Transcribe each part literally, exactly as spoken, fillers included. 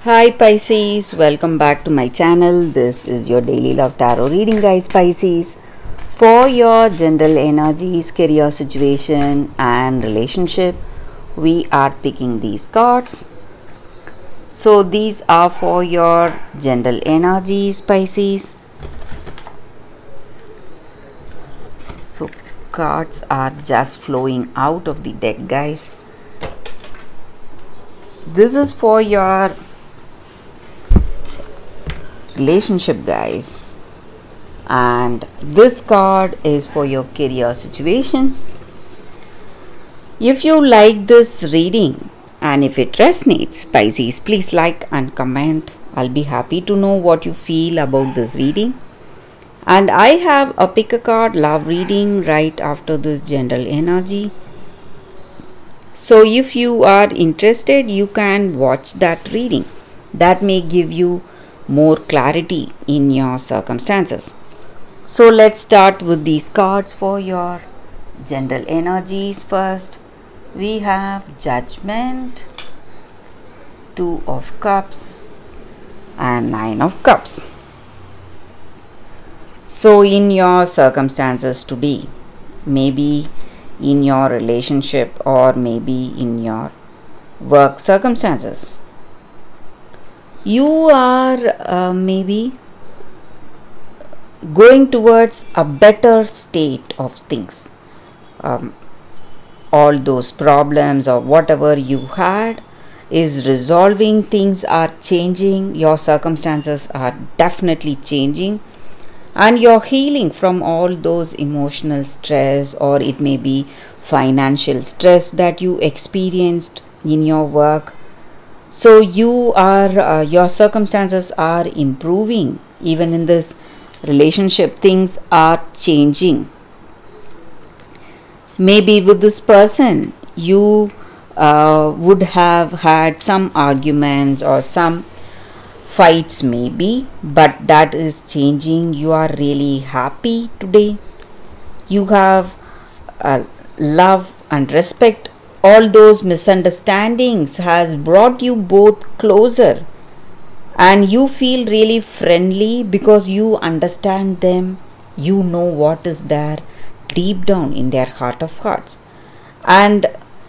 Hi Pisces, welcome back to my channel. This is your daily love tarot reading, guys. Pisces, for your general energies, career situation and relationship, we are picking these cards. So these are for your general energies, Pisces. So cards are just flowing out of the deck, guys. This is for your relationship, guys, and this card is for your career situation. If you like this reading and if it resonates, Pisces, please like and comment. I'll be happy to know what you feel about this reading. And I have a pick a card love reading right after this general energy. So if you are interested, you can watch that reading. That may give you more clarity in your circumstances. So let's start with these cards for your general energies. First, we have Judgment, Two of Cups and Nine of Cups. So in your circumstances today, maybe in your relationship or maybe in your work circumstances, you are uh, maybe going towards a better state of things. Um, all those problems or whatever you had is resolving, things are changing, your circumstances are definitely changing, and you're healing from all those emotional stress, or it may be financial stress that you experienced in your work. So you are uh, your circumstances are improving. Even in this relationship, things are changing. Maybe with this person you uh, would have had some arguments or some fights maybe, but that is changing. You are really happy today. You have uh, love and respect. All those misunderstandings has brought you both closer, and you feel really friendly because you understand them. You know what is there deep down in their heart of hearts, and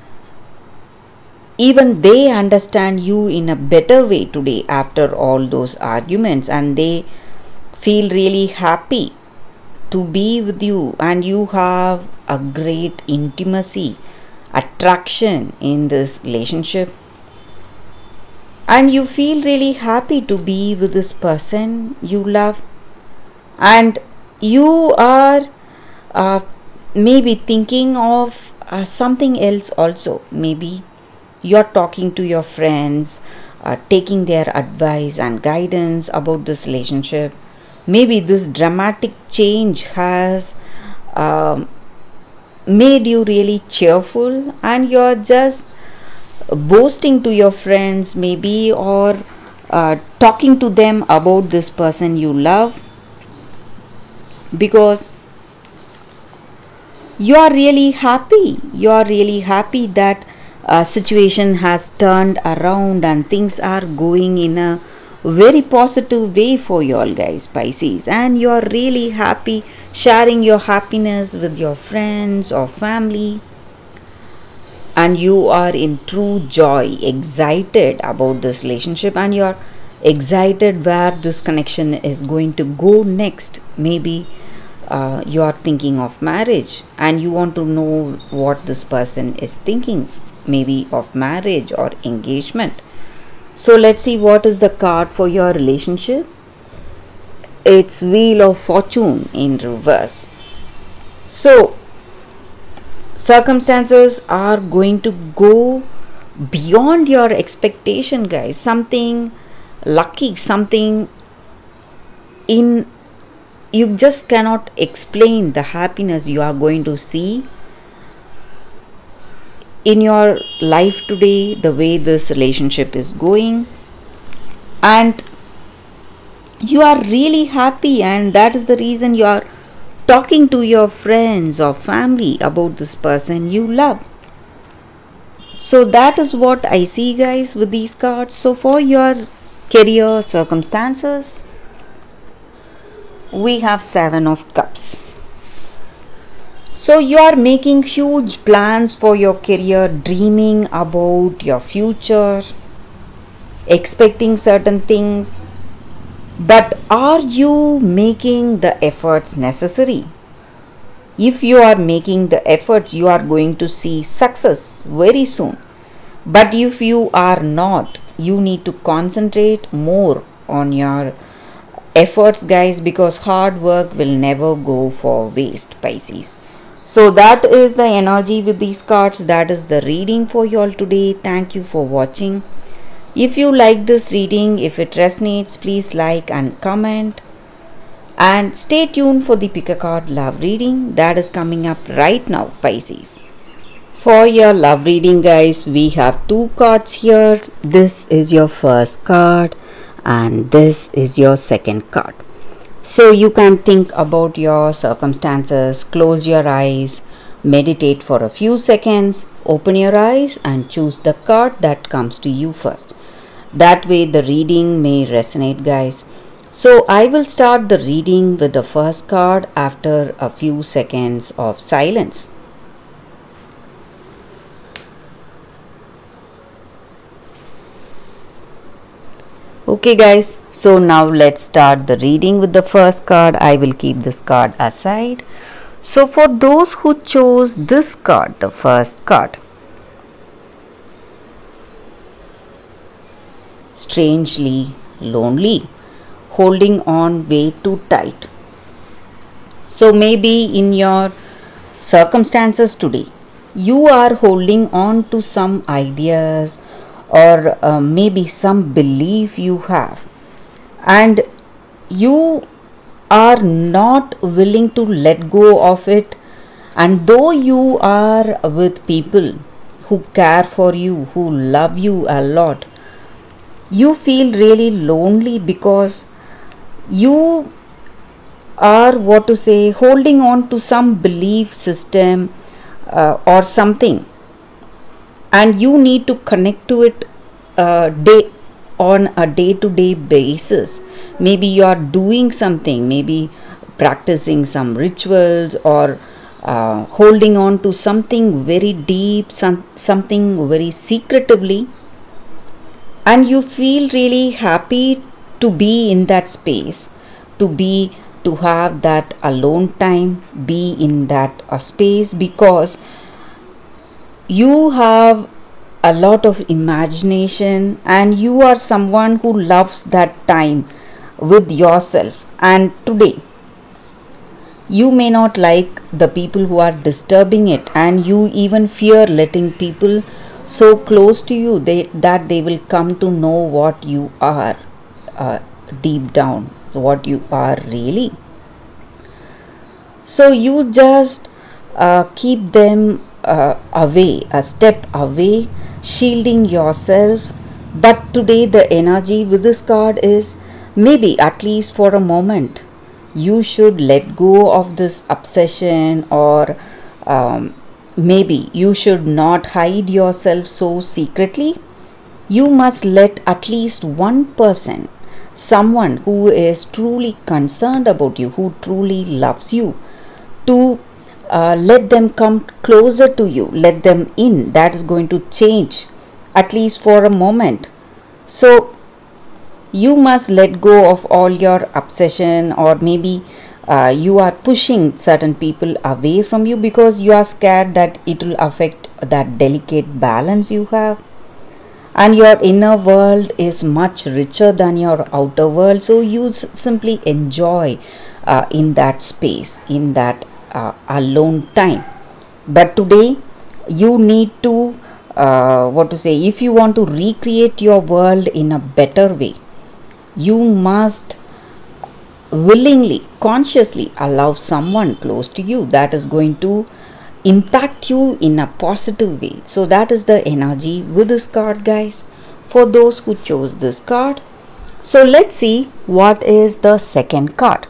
even they understand you in a better way today after all those arguments, and they feel really happy to be with you, and you have a great intimacy, attraction in this relationship, and you feel really happy to be with this person you love. And you are uh, maybe thinking of uh, something else also. Maybe you're talking to your friends, uh, taking their advice and guidance about this relationship. Maybe this dramatic change has um, made you really cheerful, and you're just boasting to your friends maybe, or uh, talking to them about this person you love, because you are really happy. You are really happy that uh, situation has turned around and things are going in a very positive way for you all, guys, Pisces, and you are really happy sharing your happiness with your friends or family, and you are in true joy, excited about this relationship, and you are excited where this connection is going to go next. Maybe uh, you are thinking of marriage and you want to know what this person is thinking, maybe of marriage or engagement. So let's see what is the card for your relationship. It's Wheel of Fortune in reverse. So circumstances are going to go beyond your expectation, guys. Something lucky, something in you just cannot explain the happiness you are going to see in your life today, the way this relationship is going, and you are really happy, and that is the reason you are talking to your friends or family about this person you love. So that is what I see, guys, with these cards. So for your career circumstances, we have Seven of Cups. So you are making huge plans for your career, dreaming about your future, expecting certain things. But are you making the efforts necessary? If you are making the efforts, you are going to see success very soon. But if you are not, you need to concentrate more on your efforts, guys, because hard work will never go for waste, Pisces. So that is the energy with these cards. That is the reading for you all today. Thank you for watching. If you like this reading, if it resonates, please like and comment. And stay tuned for the pick a card love reading that is coming up right now, Pisces. For your love reading, guys, we have two cards here. This is your first card and this is your second card. So you can think about your circumstances, close your eyes, meditate for a few seconds, open your eyes and choose the card that comes to you first. That way the reading may resonate, guys. So I will start the reading with the first card after a few seconds of silence. Okay, guys, so now let's start the reading with the first card. I will keep this card aside. So for those who chose this card, the first card, strangely lonely, holding on way too tight. So maybe in your circumstances today, you are holding on to some ideas or uh, maybe some belief you have, and you are not willing to let go of it. And though you are with people who care for you, who love you a lot, you feel really lonely because you are, what to say, holding on to some belief system uh, or something, and you need to connect to it uh, day on a day-to-day basis. Maybe you are doing something, maybe practicing some rituals, or uh, holding on to something very deep, some, something very secretively, and you feel really happy to be in that space, to be to have that alone time, be in that uh, space, because you have a lot of imagination and you are someone who loves that time with yourself. And today you may not like the people who are disturbing it, and you even fear letting people so close to you they, that they will come to know what you are uh, deep down, what you are really. So you just uh, keep them uh, away, a step away, shielding yourself. But today the energy with this card is, maybe at least for a moment, you should let go of this obsession, or um, maybe you should not hide yourself so secretly. You must let at least one person, someone who is truly concerned about you, who truly loves you, to uh, let them come closer to you, let them in. That is going to change, at least for a moment. So you must let go of all your obsession, or maybe uh, you are pushing certain people away from you because you are scared that it will affect that delicate balance you have. And your inner world is much richer than your outer world, so you s- simply enjoy uh, in that space, in that uh, alone time. But today you need to uh, what to say, if you want to recreate your world in a better way, you must willingly, consciously allow someone close to you that is going to impact you in a positive way. So that is the energy with this card, guys, for those who chose this card. So let's see what is the second card.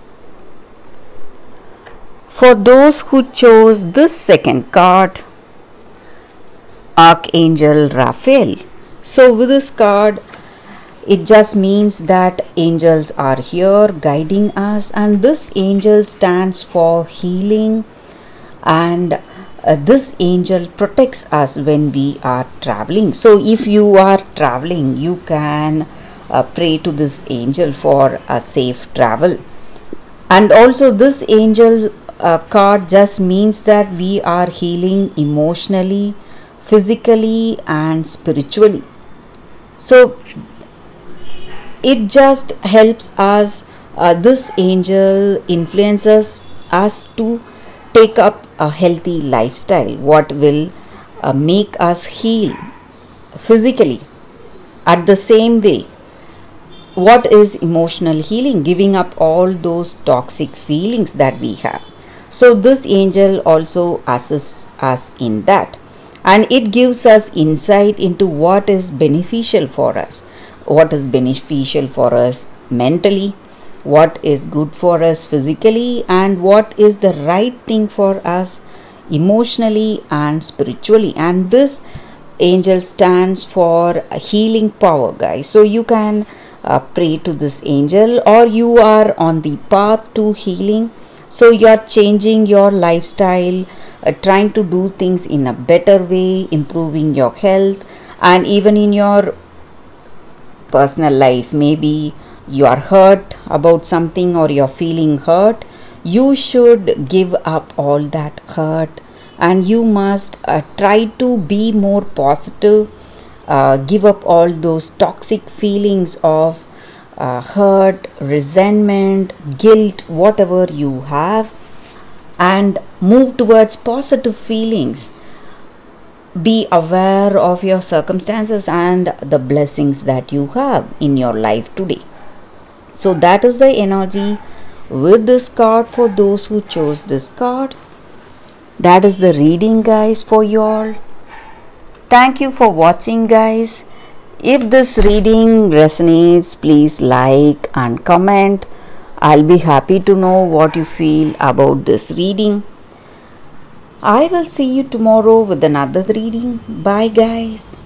For those who chose this second card, Archangel Raphael. So with this card, It just means that angels are here guiding us, and this angel stands for healing, and uh, this angel protects us when we are traveling. So if you are traveling, you can uh, pray to this angel for a safe travel. And also this angel uh, card just means that we are healing emotionally, physically and spiritually. So it just helps us, uh, this angel influences us to take up a healthy lifestyle, what will uh, make us heal physically. At the same way, what is emotional healing? Giving up all those toxic feelings that we have. So this angel also assists us in that, and it gives us insight into what is beneficial for us, what is beneficial for us mentally, what is good for us physically, and what is the right thing for us emotionally and spiritually. And this angel stands for healing power, guys. So you can uh, pray to this angel, or you are on the path to healing. So you are changing your lifestyle, uh, trying to do things in a better way, improving your health, and even in your personal life. Maybe you are hurt about something, or you're feeling hurt. You should give up all that hurt, and you must uh, try to be more positive, uh, give up all those toxic feelings of uh, hurt, resentment, guilt, whatever you have, and move towards positive feelings. Be aware of your circumstances and the blessings that you have in your life today. So that is the energy with this card for those who chose this card. That is the reading, guys, for you all. Thank you for watching, guys. If this reading resonates, please like and comment. I'll be happy to know what you feel about this reading. I will see you tomorrow with another reading. Bye, guys.